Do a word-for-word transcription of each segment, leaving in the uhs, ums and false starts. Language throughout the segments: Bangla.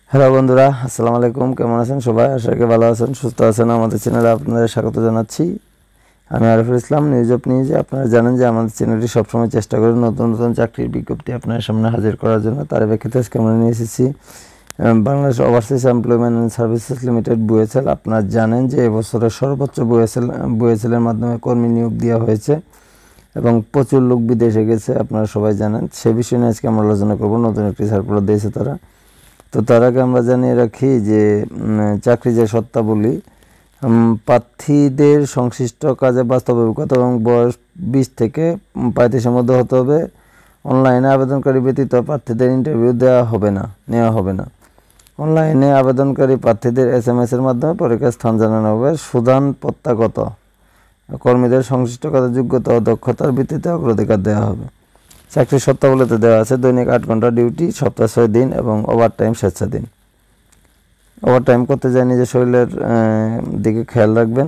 হ্যালো বন্ধুরা, আসসালামু আলাইকুম। কেমন আছেন সবাই? আশা করি ভালো আছেন, সুস্থ আছেন। আমাদের চ্যানেলে আপনাদের স্বাগত জানাচ্ছি। আমি আরিফুল ইসলাম, নিউজ অফ নিউজে। আপনারা জানেন যে আমাদের চ্যানেলটি সবসময় চেষ্টা করি নতুন নতুন চাকরির বিজ্ঞপ্তি আপনার সামনে হাজির করার জন্য। তার প্রেক্ষিতে আজকে আমরা নিয়ে এসেছি Bangladesh overseas employment and services limited বুয়েসেল। আপনারা জানেন যে এবছরের সর্বোচ্চ বুয়েসেল বুয়েসেলের মাধ্যমে কর্মী নিয়োগ দেওয়া হয়েছে এবং প্রচুর লোক বিদেশে গেছে, আপনারা সবাই জানেন। সে বিষয় নিয়ে আজকে আমরা আলোচনা করব। নতুন একটি সার্কুলার দিয়েছে তারা। তো তার আগে আমরা জানিয়ে রাখি যে চাকরি যে শর্তাবলী, প্রার্থীদের সংশ্লিষ্ট কাজে বাস্তব অভিজ্ঞতা এবং বয়স বিশ থেকে পঁয়ত্রিশের মধ্যে হতে হবে। অনলাইনে আবেদনকারী ব্যতীত প্রার্থীদের ইন্টারভিউ দেওয়া হবে না নেওয়া হবে না অনলাইনে আবেদনকারী প্রার্থীদের এস এম এস এর মাধ্যমে পরীক্ষার স্থান জানানো হবে। সুদান প্রত্যাগত কর্মীদের সংশ্লিষ্ট কাজের যোগ্যতা ও দক্ষতার ভিত্তিতে অগ্রাধিকার দেওয়া হবে। চাকরির শর্তাবলীতে দেওয়া আছে দৈনিক আট ঘন্টা ডিউটি, সপ্তাহে ছয় দিন এবং ওভার টাইম স্বেচ্ছাধীন। ওভার টাইম করতে যায় নিজের শরীরের দিকে খেয়াল রাখবেন।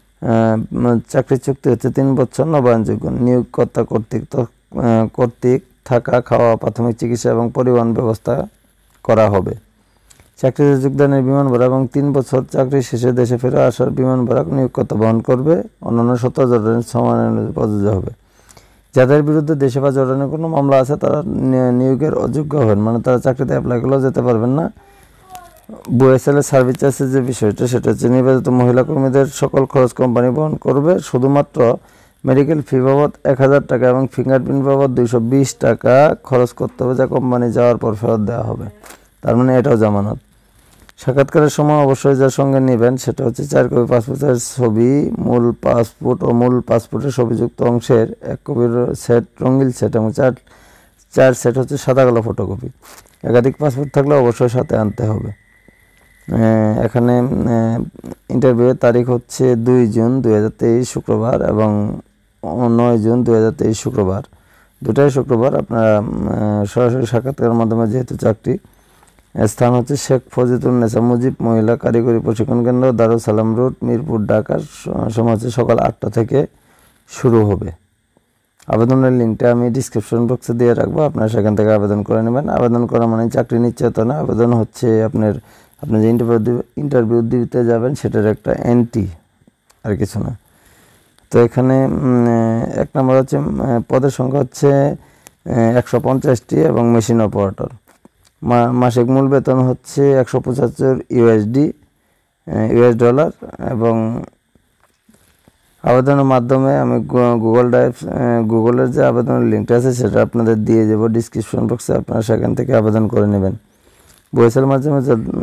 চাকরির চুক্তি হচ্ছে তিন বছর, নবায়নযোগ্য। নিয়োগকর্তা কর্তৃক কর্তৃক থাকা, খাওয়া, প্রাথমিক চিকিৎসা এবং পরিবহন ব্যবস্থা করা হবে। চাকরিতে যোগদানের বিমান ভাড়া এবং তিন বছর চাকরি শেষে দেশে ফেরা আসার বিমান ভাড়া নিয়োগকর্তা বহন করবে। অন্যান্য শর্ত জর্ডানের সমান প্রযোজ্য হবে। যাদের বিরুদ্ধে দেশে বা জর্ডানে কোনো মামলা আছে তারা নিয়োগের অযোগ্য হবেন, মানে তারা চাকরিতে অ্যাপ্লাই করলেও যেতে পারবেন না। বুয়েসেলের সার্ভিস চার্জের যে বিষয়টা, সেটা হচ্ছে নির্বাচিত মহিলা কর্মীদের সকল খরচ কোম্পানি বহন করবে। শুধুমাত্র মেডিকেল ফি বাবদ এক হাজার টাকা এবং ফিঙ্গারপ্রিন্ট বাবদ দুইশো বিশ টাকা খরচ করতে হবে, যা কোম্পানি যাওয়ার পর ফেরত দেওয়া হবে। তার মানে এটাও জামানত। সাক্ষাৎকারের সময় অবশ্যই যার সঙ্গে নেবেন সেটা হচ্ছে চার কপি পাসপোর্টের ছবি, মূল পাসপোর্ট ও মূল পাসপোর্টের ছবিযুক্ত অংশের এক কপির সেট, রঙিন সেট এবং চার চার সেট হচ্ছে সাদা কালো ফটোকপি। একাধিক পাসপোর্ট থাকলে অবশ্যই সাথে আনতে হবে। এখানে ইন্টারভিউয়ের তারিখ হচ্ছে দুই জুন দুই হাজার তেইশ শুক্রবার এবং নয় জুন দুই হাজার তেইশ শুক্রবার, দুটাই শুক্রবার। আপনারা সরাসরি সাক্ষাৎকারের মাধ্যমে, যেহেতু চাকরি। স্থান হচ্ছে শেখ ফজিলুন্নেসা মুজিব মহিলা কারিগরি প্রশিক্ষণ কেন্দ্র, দারুস সালাম রোড, মিরপুর, ঢাকা। সময় হচ্ছে সকাল আটটা থেকে শুরু হবে। আবেদনের লিঙ্কটা আমি ডিসক্রিপশন বক্সে দিয়ে রাখবো, আপনারা সেখান থেকে আবেদন করে নেবেন। আবেদন করা মানে চাকরি নিশ্চয়তা না, আবেদন হচ্ছে আপনার আপনি যে ইন্টারভিউ ইন্টারভিউ দিতে যাবেন সেটার একটা এন্ট্রি, আর কিছু না। তো এখানে এক নম্বর হচ্ছে পদের সংখ্যা হচ্ছে একশো পঞ্চাশটি এবং মেশিন অপারেটর। মাসিক মূল বেতন হচ্ছে একশো পঁচাত্তর ইউএসডি ইউএস ডলার এবং আবেদনের মাধ্যমে আমি গুগল ড্রাইভ গুগলের যে আবেদনের লিঙ্কটা আছে সেটা আপনাদের দিয়ে দেবো ডিসক্রিপশন বক্সে, আপনারা সেখান থেকে আবেদন করে নেবেন। বুয়েসেল মাধ্যমে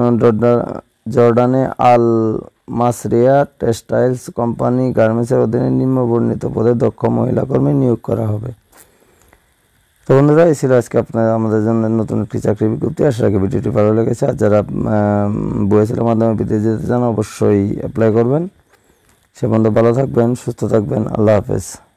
জর্ডানে আল মাসরিয়া টেক্সটাইলস কোম্পানি গার্মেন্টসের অধীনে নিম্নবর্ণিত পদে দক্ষ মহিলা কর্মী নিয়োগ করা হবে। তো বন্ধুরা, এই ছিল আজকে আপনার আমাদের জন্য নতুন একটি চাকরি বিজ্ঞপ্তি। আশা রাখি ভিডিওটি ভালো লেগেছে। আর যারা বুয়েসেলের মাধ্যমে বিদেশে যেতে চান অবশ্যই অ্যাপ্লাই করবেন। সে পর্যন্ত ভালো থাকবেন, সুস্থ থাকবেন। আল্লাহ হাফেজ।